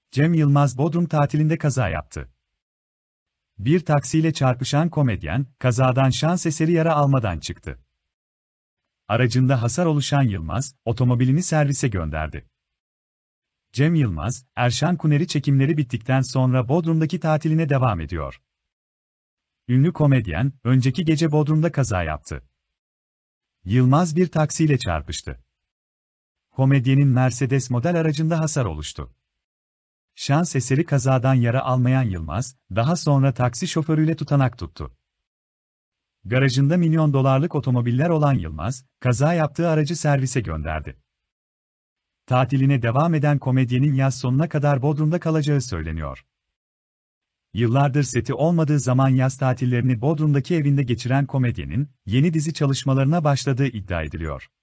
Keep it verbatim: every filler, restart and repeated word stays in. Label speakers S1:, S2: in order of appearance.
S1: Cem Yılmaz Bodrum tatilinde kaza yaptı. Bir taksiyle çarpışan komedyen, kazadan şans eseri yara almadan çıktı. Aracında hasar oluşan Yılmaz, otomobilini servise gönderdi. Cem Yılmaz, Erşan Kuneri çekimleri bittikten sonra Bodrum'daki tatiline devam ediyor. Ünlü komedyen, önceki gece Bodrum'da kaza yaptı. Yılmaz bir taksiyle çarpıştı. Komedyenin Mercedes model aracında hasar oluştu. Şans eseri kazadan yara almayan Yılmaz, daha sonra taksi şoförüyle tutanak tuttu. Garajında milyon dolarlık otomobiller olan Yılmaz, kaza yaptığı aracı servise gönderdi. Tatiline devam eden komedyenin yaz sonuna kadar Bodrum'da kalacağı söyleniyor. Yıllardır seti olmadığı zaman yaz tatillerini Bodrum'daki evinde geçiren komedyenin, yeni dizi çalışmalarına başladığı iddia ediliyor.